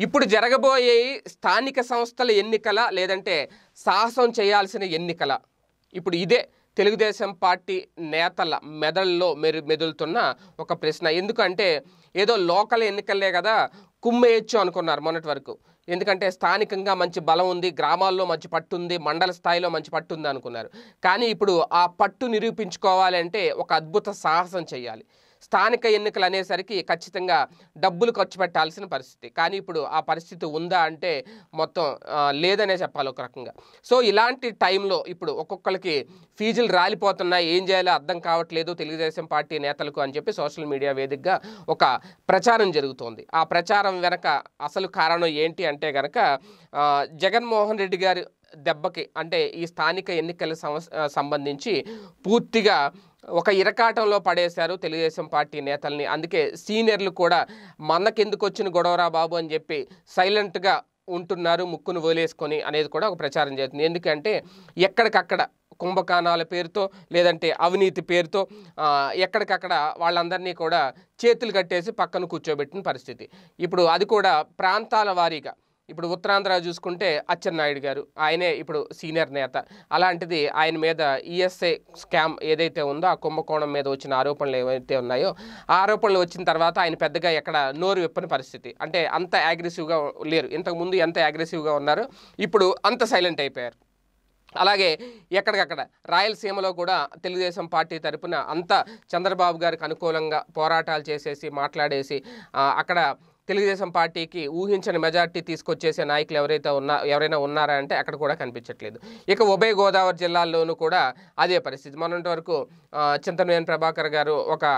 ఇప్పుడు జరగబోయే స్థానిక సంస్థల ఎన్నికల లేదంటే సాహసం చేయాల్సిన ఎన్నికల ఇప్పుడు ఇదే తెలుగుదేశం పార్టీ నేతల మెదళ్ళలో మెదులుతున్న ఒక ప్రశ్న. ఎందుకంటే ఏదో లోకల్ ఎన్నికలే కదా కుమ్మేయచ్చు అనుకున్నారు మొన్నటి వరకు. ఎందుకంటే స్థానికంగా మంచి బలం ఉంది, గ్రామాల్లో మంచి పట్టు ఉంది, మండల స్థాయిలో మంచి పట్టు ఉంది అనుకున్నారు. కానీ ఇప్పుడు ఆ పట్టు నిరూపించుకోవాలంటే ఒక అద్భుత సాహసం చేయాలి. స్థానిక ఎన్నికలు అనేసరికి ఖచ్చితంగా డబ్బులు ఖర్చు పెట్టాల్సిన పరిస్థితి. కానీ ఇప్పుడు ఆ పరిస్థితి ఉందా అంటే మొత్తం లేదనే చెప్పాలి ఒక రకంగా. సో ఇలాంటి టైంలో ఇప్పుడు ఒక్కొక్కరికి ఫీజులు రాలిపోతున్నాయి, ఏం చేయాలో అర్థం కావట్లేదు తెలుగుదేశం పార్టీ నేతలకు అని చెప్పి సోషల్ మీడియా వేదికగా ఒక ప్రచారం జరుగుతోంది. ఆ ప్రచారం వెనక అసలు కారణం ఏంటి అంటే కనుక జగన్మోహన్ రెడ్డి గారి దెబ్బకి అంటే ఈ స్థానిక ఎన్నికల సంబంధించి పూర్తిగా ఒక ఇరకాటంలో పడేశారు తెలుగుదేశం పార్టీ నేతల్ని. అందుకే సీనియర్లు కూడా మనకెందుకు వచ్చిన గొడవరా బాబు అని చెప్పి సైలెంట్గా ఉంటున్నారు, ముక్కును వదిలేసుకొని అనేది కూడా ఒక ప్రచారం చేస్తుంది. ఎందుకంటే ఎక్కడికక్కడ కుంభకాణాల పేరుతో లేదంటే అవినీతి పేరుతో ఎక్కడికక్కడ వాళ్ళందరినీ కూడా చేతులు కట్టేసి పక్కన కూర్చోబెట్టిన పరిస్థితి. ఇప్పుడు అది కూడా ప్రాంతాల వారీగా. ఇప్పుడు ఉత్తరాంధ్ర చూసుకుంటే అచ్చెన్నాయుడు గారు, ఆయనే ఇప్పుడు సీనియర్ నేత. అలాంటిది ఆయన మీద ఈఎస్ఐ స్కామ్ ఏదైతే ఉందో ఆ కుంభకోణం మీద వచ్చిన ఆరోపణలు ఏవైతే ఉన్నాయో ఆ ఆరోపణలు వచ్చిన తర్వాత ఆయన పెద్దగా ఎక్కడ నోరు విప్పని పరిస్థితి. అంటే అంత అగ్రెసివ్గా లేరు. ఇంతకుముందు ఎంత అగ్రెసివ్గా ఉన్నారో ఇప్పుడు అంత సైలెంట్ అయిపోయారు. అలాగే ఎక్కడికక్కడ రాయలసీమలో కూడా తెలుగుదేశం పార్టీ తరపున అంతా చంద్రబాబు గారికి అనుకూలంగా పోరాటాలు చేసేసి మాట్లాడేసి అక్కడ తెలుగుదేశం పార్టీకి ఊహించని మెజార్టీ తీసుకొచ్చేసే నాయకులు ఎవరైనా ఉన్నారా అంటే అక్కడ కూడా కనిపించట్లేదు. ఇక ఉభయ గోదావరి జిల్లాల్లోనూ కూడా అదే పరిస్థితి. మొన్నటి వరకు చింతనవేని ప్రభాకర్ గారు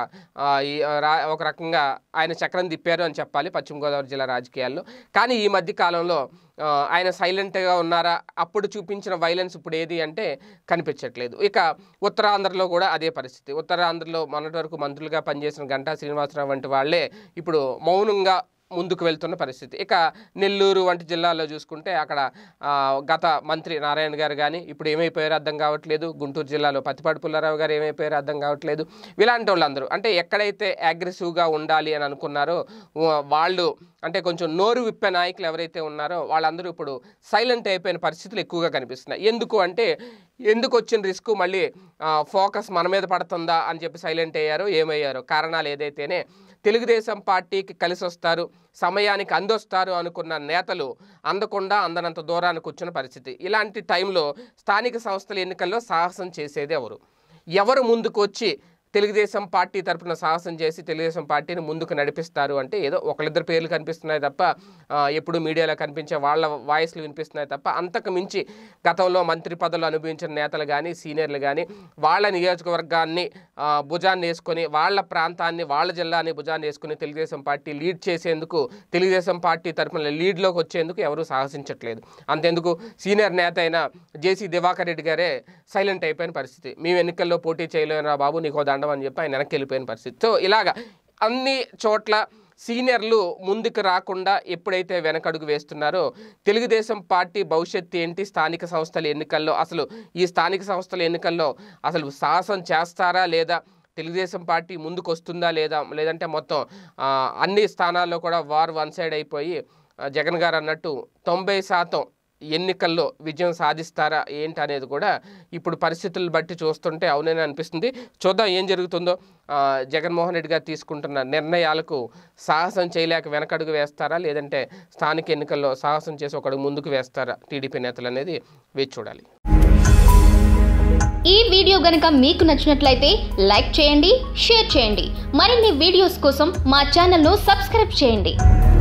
ఒక రకంగా ఆయన చక్రం తిప్పారు అని చెప్పాలి పశ్చిమ గోదావరి జిల్లా రాజకీయాల్లో. కానీ ఈ మధ్య కాలంలో ఆయన సైలెంట్గా ఉన్నారా? అప్పుడు చూపించిన వైలెన్స్ ఇప్పుడు ఏది అంటే కనిపించట్లేదు. ఇక ఉత్తరాంధ్రలో కూడా అదే పరిస్థితి. ఉత్తరాంధ్రలో మొన్నటి వరకు మంత్రులుగా పనిచేసిన గంటా శ్రీనివాసరావు వంటి వాళ్ళే ఇప్పుడు మౌనంగా ముందుకు వెళ్తున్న పరిస్థితి. ఇక నెల్లూరు వంటి జిల్లాల్లో చూసుకుంటే అక్కడ గత మంత్రి నారాయణ గారు కానీ ఇప్పుడు ఏమైపోయారో అర్థం కావట్లేదు. గుంటూరు జిల్లాలో పత్తిపాటి పుల్లారావు గారు ఏమైపోయారో అర్థం కావట్లేదు. ఇలాంటి వాళ్ళందరూ అంటే ఎక్కడైతే అగ్రెసివ్గా ఉండాలి అని అనుకున్నారో వాళ్ళు అంటే కొంచెం నోరు విప్పే నాయకులు ఎవరైతే ఉన్నారో వాళ్ళందరూ ఇప్పుడు సైలెంట్ అయిపోయిన పరిస్థితులు ఎక్కువగా కనిపిస్తున్నాయి. ఎందుకు అంటే ఎందుకు వచ్చిన రిస్క్ మళ్ళీ ఫోకస్ మన మీద పడుతుందా అని చెప్పి సైలెంట్ అయ్యారో ఏమయ్యారో కారణాలు ఏదైతేనే తెలుగుదేశం పార్టీకి కలిసి వస్తారు, సమయానికి అందొస్తారు అనుకున్న నేతలు అందకుండా అందనంత దూరానికి వచ్చిన పరిస్థితి. ఇలాంటి టైంలో స్థానిక సంస్థల ఎన్నికల్లో సాహసం చేసేది ఎవరు ముందుకు వచ్చి తెలుగుదేశం పార్టీ తరపున సాహసం చేసి తెలుగుదేశం పార్టీని ముందుకు నడిపిస్తారు అంటే ఏదో ఒకళ్ళిద్దరు పేర్లు కనిపిస్తున్నాయి తప్ప ఎప్పుడు మీడియాలో కనిపించే వాళ్ళ వాయిస్లు వినిపిస్తున్నాయి తప్ప అంతకు మించి గతంలో మంత్రి పదవులు అనుభవించిన నేతలు కానీ సీనియర్లు కానీ వాళ్ళ నియోజకవర్గాన్ని భుజాన్ని వేసుకొని వాళ్ళ ప్రాంతాన్ని వాళ్ళ జిల్లాని భుజాన్ని వేసుకుని తెలుగుదేశం పార్టీ లీడ్ చేసేందుకు తెలుగుదేశం పార్టీ తరపున లీడ్లోకి వచ్చేందుకు ఎవరూ సాహసించట్లేదు. అంతెందుకు సీనియర్ నేత అయిన జేసీ దివాకర్ రెడ్డి గారే సైలెంట్ అయిపోయిన పరిస్థితి. మేము ఎన్నికల్లో పోటీ చేయలేరా బాబు నీకో దండం అని చెప్పి ఆయన వెనక్కి వెళ్ళిపోయిన పరిస్థితి. సో ఇలాగా అన్ని చోట్ల సీనియర్లు ముందుకు రాకుండా ఎప్పుడైతే వెనకడుగు వేస్తున్నారో తెలుగుదేశం పార్టీ భవిష్యత్తు ఏంటి, స్థానిక సంస్థల ఎన్నికల్లో అసలు ఈ స్థానిక సంస్థల ఎన్నికల్లో అసలు సాహసం చేస్తారా లేదా, తెలుగుదేశం పార్టీ ముందుకు వస్తుందా లేదంటే మొత్తం అన్ని స్థానాల్లో కూడా వార్ వన్ సైడ్ అయిపోయి జగన్ గారు అన్నట్టు 90% ఎన్నికల్లో విజయం సాధిస్తారా ఏంటి అనేది కూడా ఇప్పుడు పరిస్థితులను బట్టి చూస్తుంటే అవునని అనిపిస్తుంది. చూద్దాం ఏం జరుగుతుందో. జగన్మోహన్ రెడ్డి గారు తీసుకుంటున్న నిర్ణయాలకు సాహసం చేయలేక వెనకడుగు వేస్తారా లేదంటే స్థానిక ఎన్నికల్లో సాహసం చేసి ఒకడు ముందుకు వేస్తారా టీడీపీ నేతలు అనేది వేచి చూడాలి. ఈ వీడియో గనుక మీకు నచ్చినట్లయితే లైక్ చేయండి, షేర్ చేయండి. మరిన్ని వీడియోస్ కోసం మా ఛానల్ను సబ్స్క్రైబ్ చేయండి.